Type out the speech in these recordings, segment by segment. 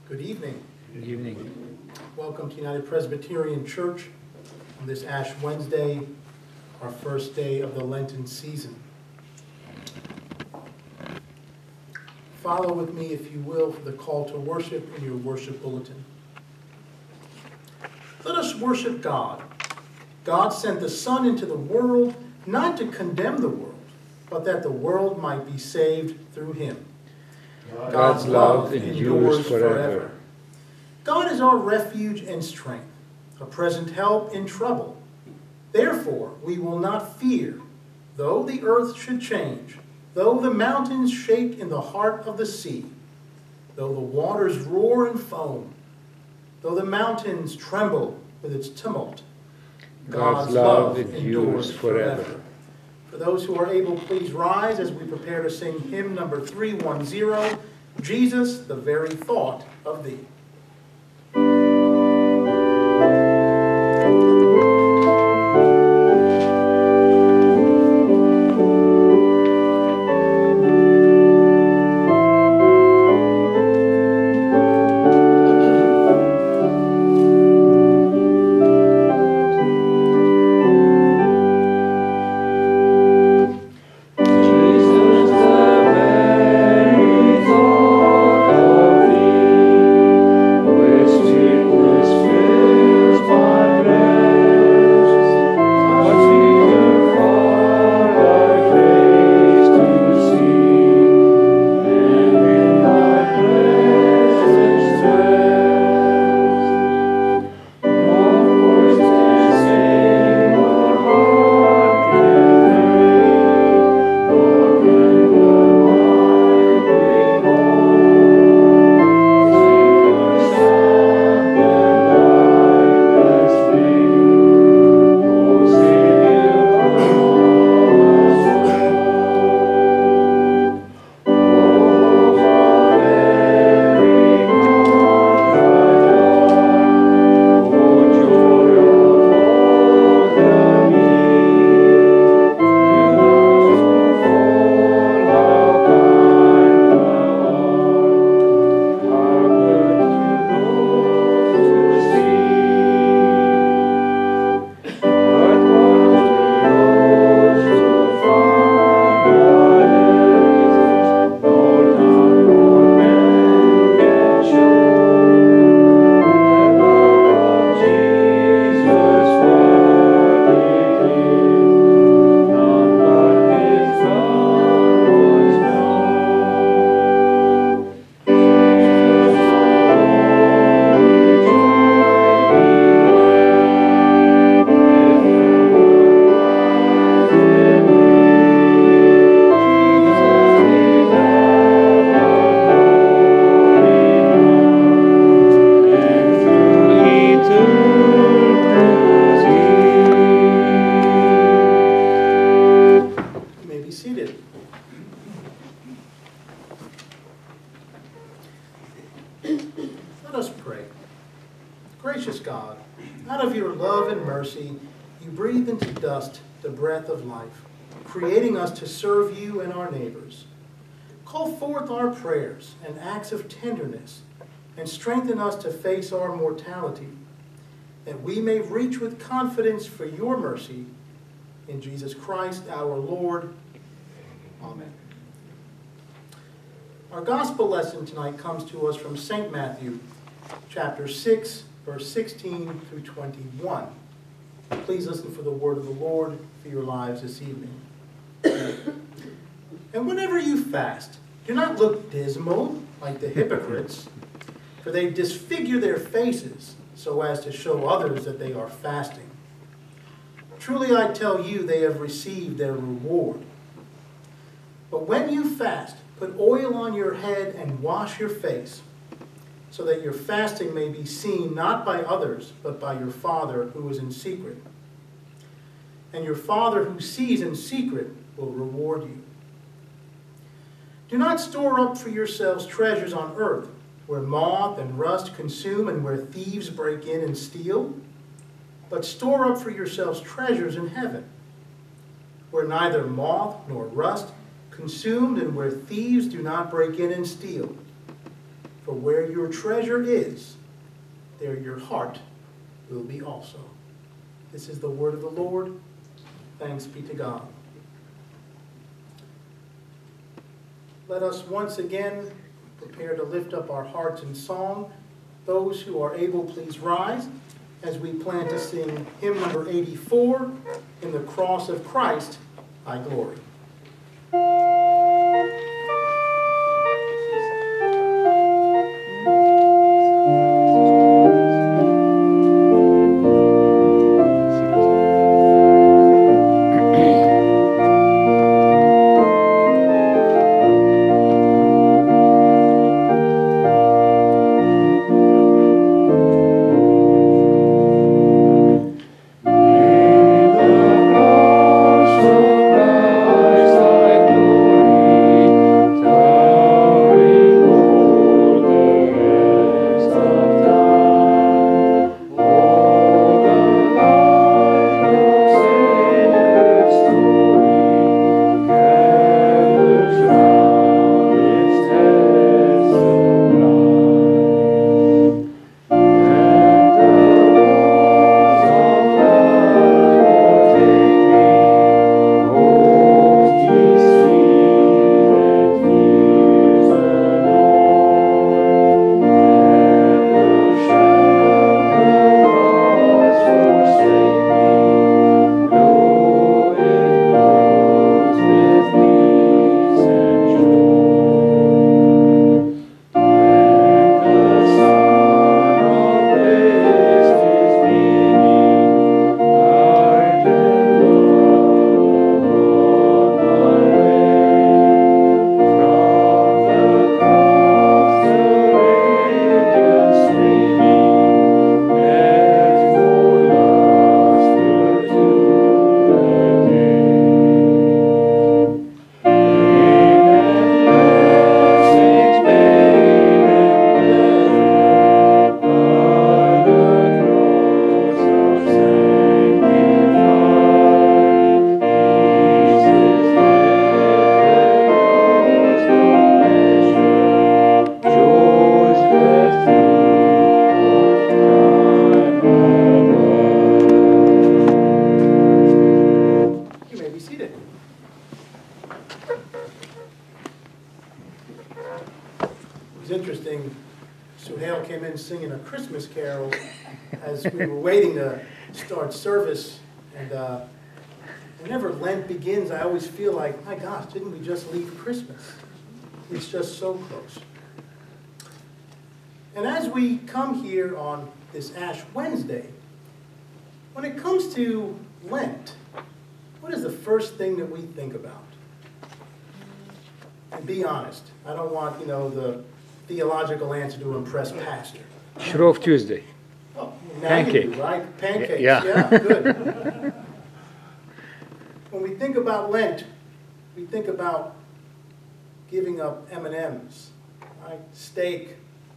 Good evening. Good evening. Welcome to United Presbyterian Church on this Ash Wednesday, our first day of the Lenten season. Follow with me, if you will, for the call to worship in your worship bulletin. Let us worship God. God sent the Son into the world, not to condemn the world, but that the world might be saved through him. God's love endures forever. God is our refuge and strength, a present help in trouble. Therefore, we will not fear, though the earth should change, though the mountains shake in the heart of the sea, though the waters roar and foam, though the mountains tremble with its tumult. God's love endures forever. For those who are able, please rise as we prepare to sing hymn number 310, Jesus, the Very Thought of Thee. Let us pray. Gracious God, out of your love and mercy, you breathe into dust the breath of life, creating us to serve you and our neighbors. Call forth our prayers and acts of tenderness, and strengthen us to face our mortality, that we may reach with confidence for your mercy. In Jesus Christ our Lord. Amen. Our gospel lesson tonight comes to us from St. Matthew, chapter 6, verse 16 through 21. Please listen for the word of the Lord for your lives this evening. And whenever you fast, do not look dismal like the hypocrites, for they disfigure their faces so as to show others that they are fasting. Truly I tell you, they have received their reward. But when you fast, put oil on your head and wash your face, so that your fasting may be seen not by others, but by your Father who is in secret. And your Father who sees in secret will reward you. Do not store up for yourselves treasures on earth, where moth and rust consume and where thieves break in and steal, but store up for yourselves treasures in heaven, where neither moth nor rust consumed and where thieves do not break in and steal. For where your treasure is, there your heart will be also. This is the word of the Lord. Thanks be to God. Let us once again prepare to lift up our hearts in song. Those who are able, please rise as we plan to sing hymn number 84, In the Cross of Christ, I Glory. Singing a Christmas carol as we were waiting to start service, and whenever Lent begins, I always feel like, my gosh, didn't we just leave Christmas? It's just so close. And as we come here on this Ash Wednesday, when it comes to Lent, what is the first thing that we think about? And be honest, I don't want, the theological answer to impress Pastor. Shrove Tuesday. Oh, Pancake. Right? Pancakes. Yeah. Good. When we think about Lent, we think about giving up M&Ms, right? Steak.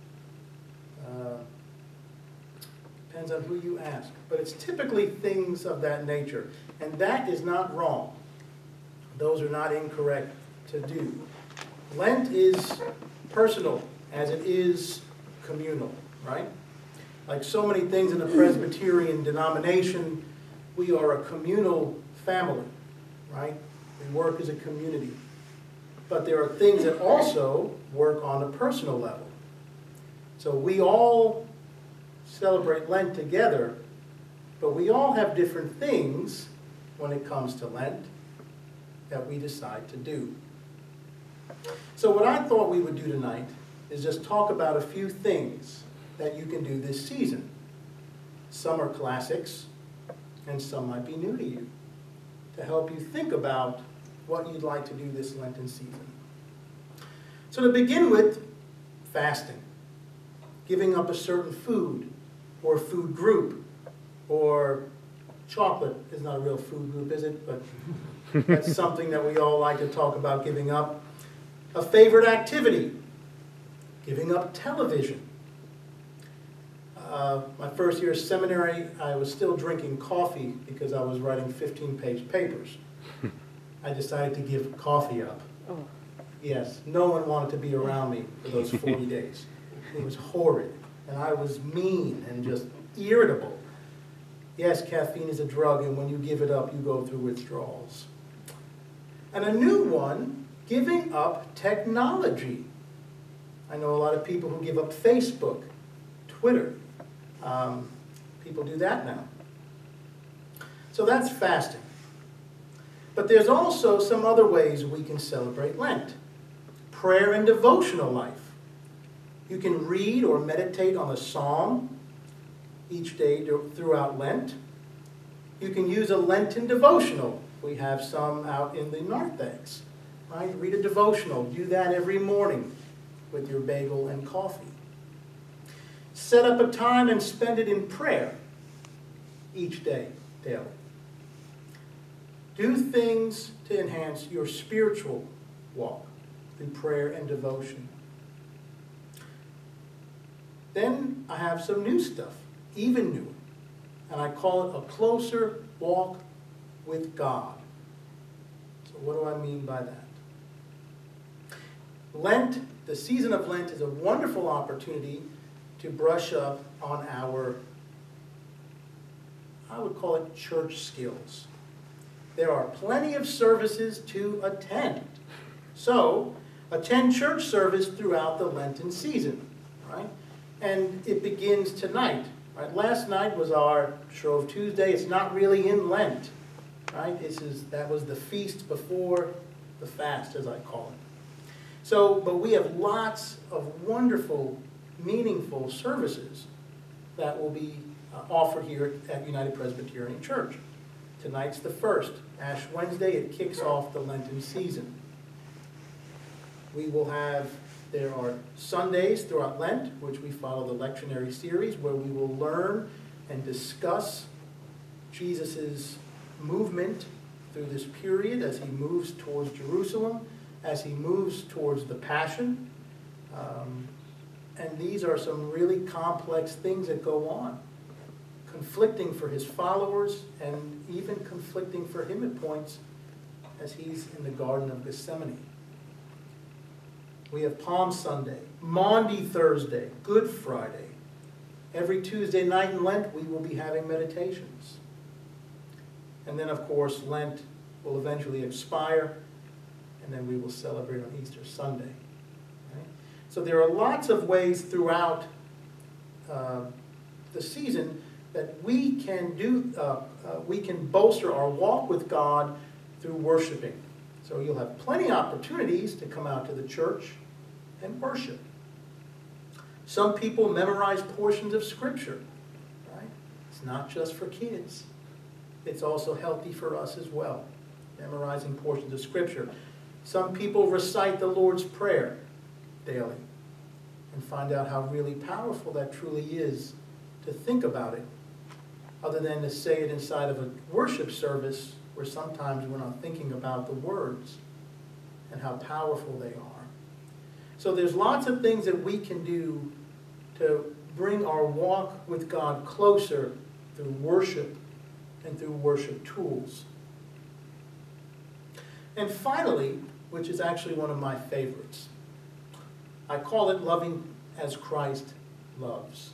Depends on who you ask. But it's typically things of that nature. And that is not wrong. Those are not incorrect to do. Lent is personal as it is communal, right? Like so many things in the Presbyterian denomination, we are a communal family, right? We work as a community. But there are things that also work on a personal level. So we all celebrate Lent together, but we all have different things when it comes to Lent that we decide to do. So what I thought we would do tonight is just talk about a few things that you can do this season. Some are classics, and some might be new to you, to help you think about what you'd like to do this Lenten season. So to begin with, fasting. Giving up a certain food, or food group, or chocolate is not a real food group, is it? But that's something that we all like to talk about giving up. A favorite activity, giving up television. My first year of seminary, I was still drinking coffee because I was writing 15-page papers. I decided to give coffee up. Oh. Yes, no one wanted to be around me for those 40 days. It was horrid, and I was mean and just irritable. Yes, caffeine is a drug, and when you give it up, you go through withdrawals. And a new one, giving up technology. I know a lot of people who give up Facebook, Twitter. People do that now. So that's fasting. But there's also some other ways we can celebrate Lent. Prayer and devotional life. You can read or meditate on a psalm each day throughout Lent. You can use a Lenten devotional. We have some out in the narthex. Right? Read a devotional. Do that every morning with your bagel and coffee. Set up a time and spend it in prayer each day, daily. Do things to enhance your spiritual walk through prayer and devotion. Then I have some new stuff, even newer, and I call it a closer walk with God. So what do I mean by that? Lent, the season of Lent, is a wonderful opportunity to brush up on our, I would call it, church skills. There are plenty of services to attend. So, attend church service throughout the Lenten season, right? And it begins tonight, right? Last night was our Shrove Tuesday. It's not really in Lent, right? That was the feast before the fast, as I call it. So, but we have lots of wonderful, meaningful services that will be offered here at United Presbyterian Church. Tonight's the first, Ash Wednesday. It kicks off the Lenten season. We will have, there are Sundays throughout Lent, which we follow the lectionary series, where we will learn and discuss Jesus' movement through this period as he moves towards Jerusalem, as he moves towards the Passion. And these are some really complex things that go on, conflicting for his followers and even conflicting for him at points as he's in the Garden of Gethsemane. We have Palm Sunday, Maundy Thursday, Good Friday. Every Tuesday night in Lent, we will be having meditations. And then, of course, Lent will eventually expire, and then we will celebrate on Easter Sunday. Right? So there are lots of ways throughout the season that we can bolster our walk with God through worshiping. So you'll have plenty of opportunities to come out to the church and worship. Some people memorize portions of Scripture, right? It's not just for kids. It's also healthy for us as well, memorizing portions of Scripture. Some people recite the Lord's Prayer daily and find out how really powerful that truly is to think about it, other than to say it inside of a worship service where sometimes we're not thinking about the words and how powerful they are. So there's lots of things that we can do to bring our walk with God closer through worship and through worship tools. And finally, which is actually one of my favorites, I call it loving as Christ loves.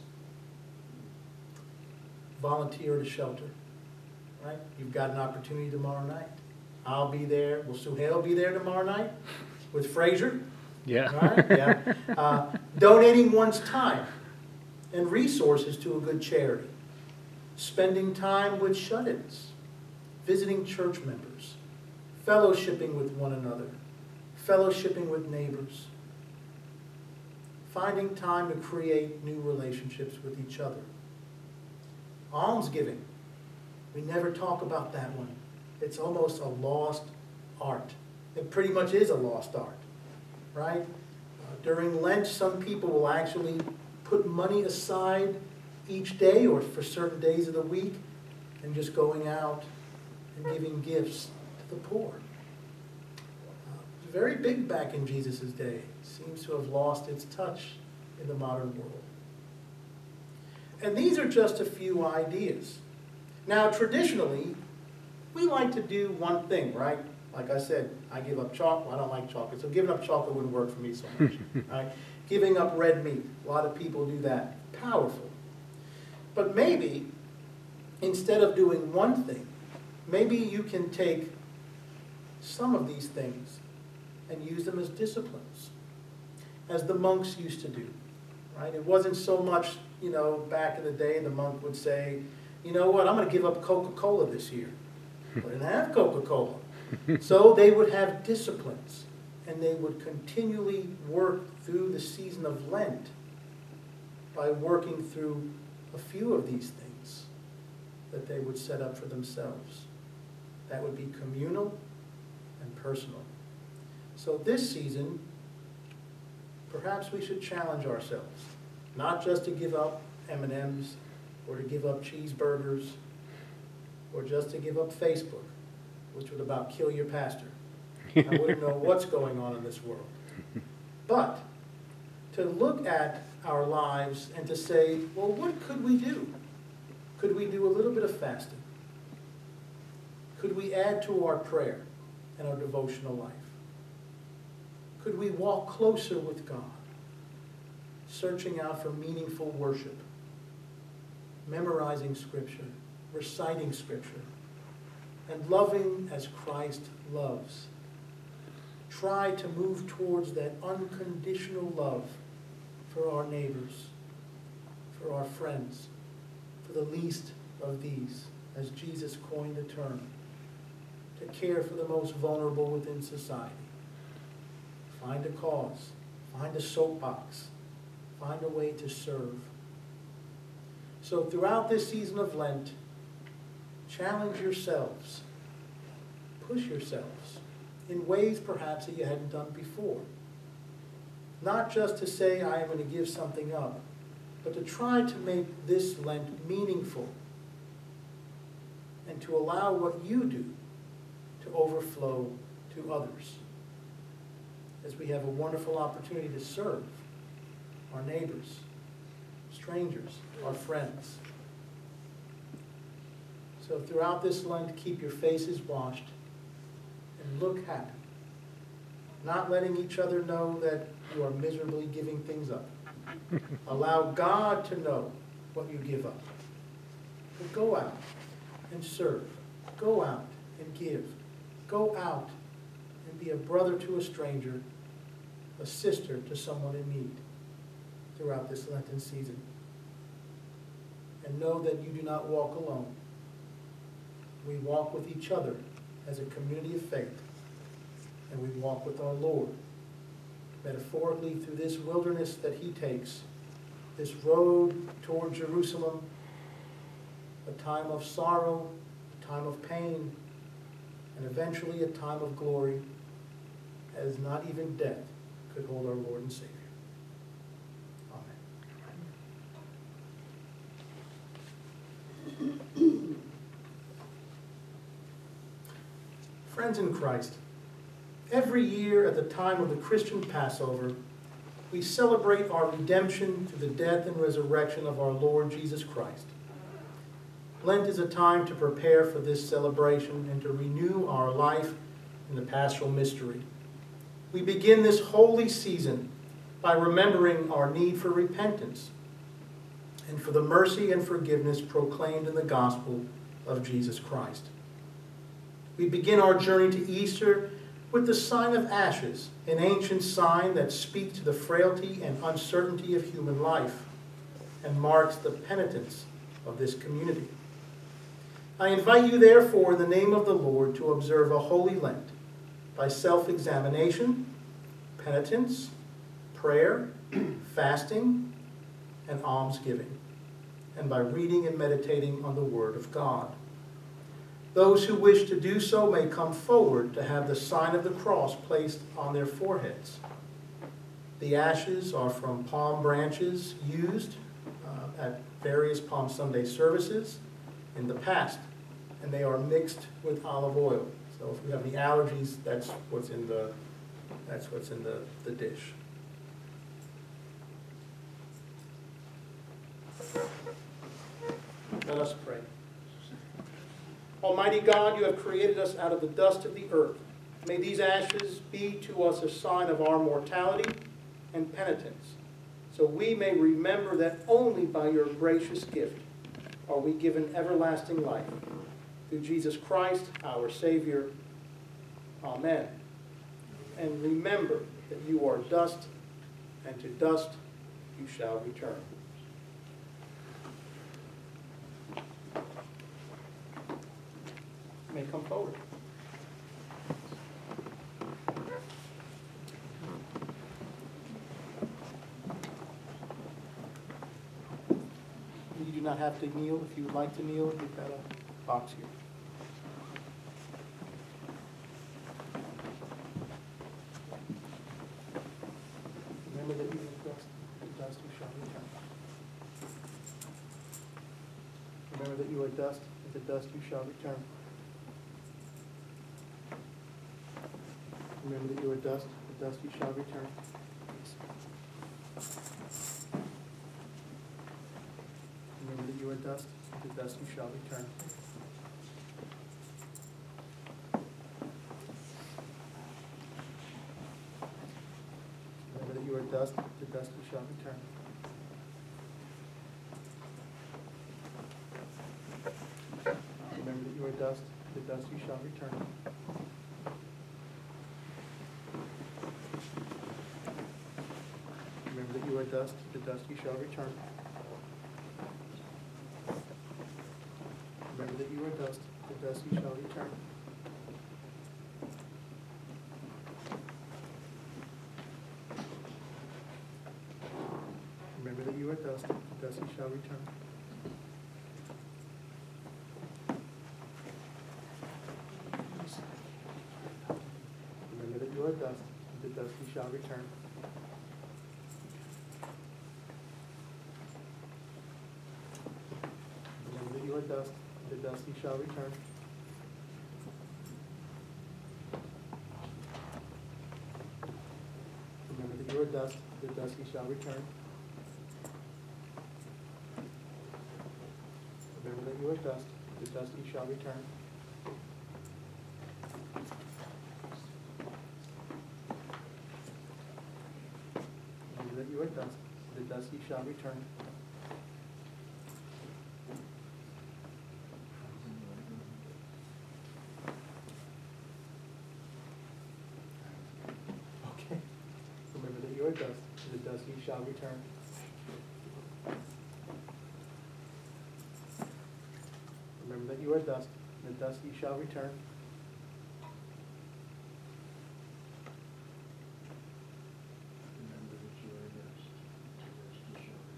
Volunteer at a shelter, right? You've got an opportunity tomorrow night. I'll be there. Will Suhail be there tomorrow night with Fraser? Yeah. Right? Yeah. Donating one's time and resources to a good charity. Spending time with shut-ins. Visiting church members. Fellowshipping with one another. Fellowshipping with neighbors. Finding time to create new relationships with each other. Almsgiving. We never talk about that one. It's almost a lost art. It pretty much is a lost art, right? During Lent, some people will actually put money aside each day or for certain days of the week and just going out and giving gifts to the poor. It was very big back in Jesus' day. It seems to have lost its touch in the modern world. And these are just a few ideas. Now, traditionally, we like to do one thing, right? Like I said, I give up chocolate. I don't like chocolate, so giving up chocolate wouldn't work for me so much. Right? giving up red meat. A lot of people do that. Powerful. But maybe, instead of doing one thing, maybe you can take some of these things and use them as disciplines, as the monks used to do, right? It wasn't so much, back in the day, the monk would say, you know what, I'm going to give up Coca-Cola this year. They didn't have Coca-Cola. So they would have disciplines, and they would continually work through the season of Lent by working through a few of these things that they would set up for themselves. That would be communal and personal. So this season, perhaps we should challenge ourselves, not just to give up M&Ms or to give up cheeseburgers or just to give up Facebook, which would about kill your pastor. I wouldn't know what's going on in this world. But to look at our lives and to say, well, what could we do? Could we do a little bit of fasting? Could we add to our prayer and our devotional life? Could we walk closer with God, searching out for meaningful worship, memorizing Scripture, reciting Scripture, and loving as Christ loves? Try to move towards that unconditional love for our neighbors, for our friends, for the least of these, as Jesus coined the term, to care for the most vulnerable within society. Find a cause, find a soapbox, find a way to serve. So throughout this season of Lent, challenge yourselves, push yourselves in ways perhaps that you hadn't done before. Not just to say, I am going to give something up, but to try to make this Lent meaningful and to allow what you do to overflow to others. As we have a wonderful opportunity to serve our neighbors, strangers, our friends. So throughout this Lent, keep your faces washed and look happy. Not letting each other know that you are miserably giving things up. Allow God to know what you give up. But go out and serve. Go out and give. Go out and be a brother to a stranger, a sister to someone in need throughout this Lenten season. And know that you do not walk alone. We walk with each other as a community of faith, and we walk with our Lord, metaphorically through this wilderness that he takes, this road toward Jerusalem, a time of sorrow, a time of pain, and eventually a time of glory, as not even death could hold our Lord and Savior. Amen. Friends in Christ, every year at the time of the Christian Passover, we celebrate our redemption through the death and resurrection of our Lord Jesus Christ. Lent is a time to prepare for this celebration and to renew our life in the paschal mystery. We begin this holy season by remembering our need for repentance and for the mercy and forgiveness proclaimed in the gospel of Jesus Christ. We begin our journey to Easter with the sign of ashes, an ancient sign that speaks to the frailty and uncertainty of human life and marks the penitence of this community. I invite you, therefore, in the name of the Lord, to observe a holy Lent by self-examination, penitence, prayer, fasting, and almsgiving, and by reading and meditating on the Word of God. Those who wish to do so may come forward to have the sign of the cross placed on their foreheads. The ashes are from palm branches used at various Palm Sunday services in the past, and they are mixed with olive oil. So if you have any allergies, that's what's in the dish. Let us pray. Almighty God, you have created us out of the dust of the earth. May these ashes be to us a sign of our mortality and penitence, so we may remember that only by your gracious gift are we given everlasting life. Through Jesus Christ, our Savior. Amen. And remember that you are dust, and to dust you shall return. You may come forward. You do not have to kneel. If you would like to kneel, we've got a box here. Remember that you are dust, to dust you shall return. Remember that you are dust, and to dust you shall return. Remember that you are dust, to dust you shall return. Remember that you are dust, and to dust you shall return. Remember that you are dust, to dust you shall return. Remember that you are dust, to dust you shall return. Remember that you are dust, to dust you shall return. Remember that you are dust, to dust you shall return. Remember that you are dust, to dust you shall return. Remember that you are dust, to dust you shall return. Remember that you are dust, to dust you shall return. Remember that you are dust, to dust you shall return. Remember that you are dust, to dust you shall return. Remember that you are dust, to dust you shall return. Okay. Remember that you are dust, to the dust you shall return. Remember that you are dust, and the dust you shall return. Remember that you are dust, to dust you shall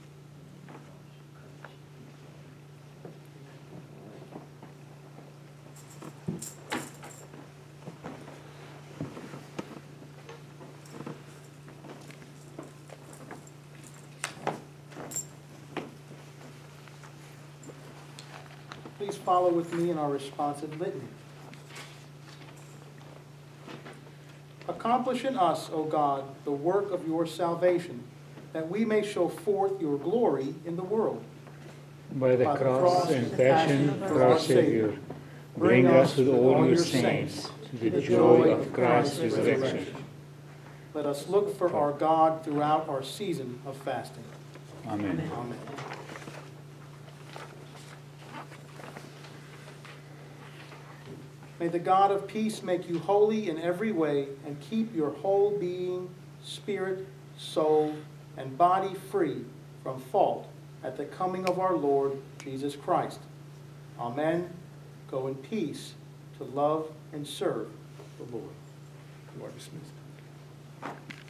Please follow with me in our responsive litany. Accomplish in us, O God, the work of your salvation, that we may show forth your glory in the world. By the cross and passion of our Savior, bring us with all your saints to the joy of Christ's resurrection. Let us look for our God throughout our season of fasting. Amen. Amen. May the God of peace make you holy in every way and keep your whole being, spirit, soul, and body free from fault at the coming of our Lord Jesus Christ. Amen. Go in peace to love and serve the Lord. You are dismissed.